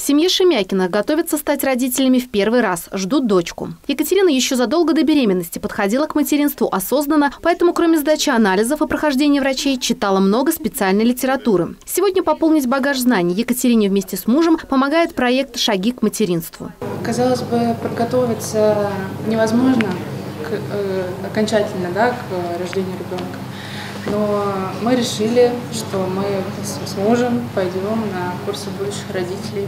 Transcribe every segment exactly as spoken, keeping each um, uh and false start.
Семье Шемякиных готовятся стать родителями в первый раз, ждут дочку. Екатерина еще задолго до беременности подходила к материнству осознанно, поэтому кроме сдачи анализов и прохождения врачей читала много специальной литературы. Сегодня пополнить багаж знаний Екатерине вместе с мужем помогает проект «Шаги к материнству». Казалось бы, подготовиться невозможно к, э, окончательно, да, к рождению ребенка. Но мы решили, что мы с мужем пойдем на курсы будущих родителей.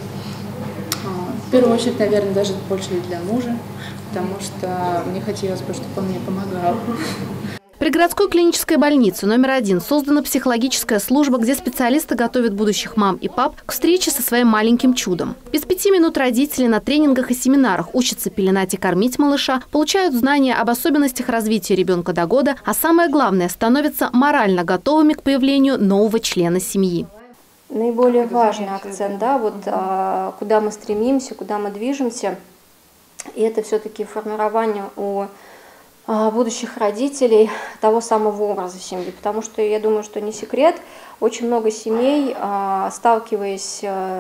В первую очередь, наверное, даже больше для мужа, потому что мне хотелось бы, чтобы он мне помогал. При городской клинической больнице номер один создана психологическая служба, где специалисты готовят будущих мам и пап к встрече со своим маленьким чудом. Без пяти минут родители на тренингах и семинарах учатся пеленать и кормить малыша, получают знания об особенностях развития ребенка до года, а самое главное, становятся морально готовыми к появлению нового члена семьи. Наиболее важный акцент, да, вот а, куда мы стремимся, куда мы движемся, и это все-таки формирование у будущих родителей того самого образа семьи, потому что я думаю, что не секрет, очень много семей, сталкиваясь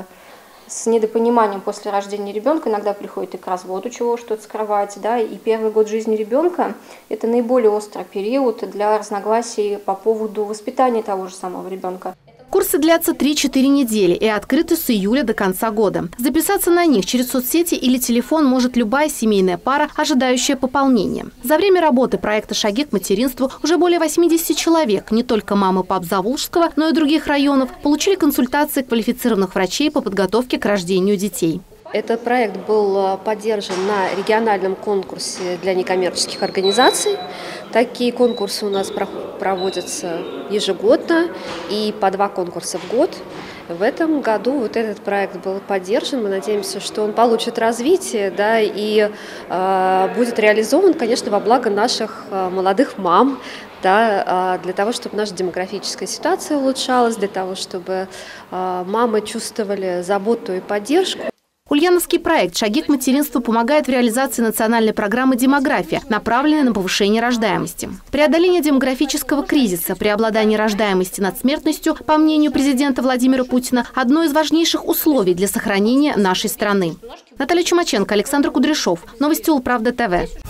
с недопониманием после рождения ребенка, иногда приходит и к разводу, чего что-то скрывать, да, и первый год жизни ребенка – это наиболее острый период для разногласий по поводу воспитания того же самого ребенка. Курсы длятся три-четыре недели и открыты с июля до конца года. Записаться на них через соцсети или телефон может любая семейная пара, ожидающая пополнения. За время работы проекта «Шаги к материнству» уже более восьмидесяти человек, не только мамы пап Заволжского, но и других районов, получили консультации квалифицированных врачей по подготовке к рождению детей. Этот проект был поддержан на региональном конкурсе для некоммерческих организаций. Такие конкурсы у нас проводятся ежегодно и по два конкурса в год. В этом году вот этот проект был поддержан. Мы надеемся, что он получит развитие, да, и э, будет реализован, конечно, во благо наших э, молодых мам, да, э, для того, чтобы наша демографическая ситуация улучшалась, для того, чтобы э, мамы чувствовали заботу и поддержку. Ульяновский проект «Шаги к материнству» помогает в реализации национальной программы «Демография», направленной на повышение рождаемости. Преодоление демографического кризиса, преобладание рождаемости над смертностью, по мнению президента Владимира Путина, одно из важнейших условий для сохранения нашей страны. Наталья Чумаченко, Александр Кудряшов. Новости Улправда ТВ.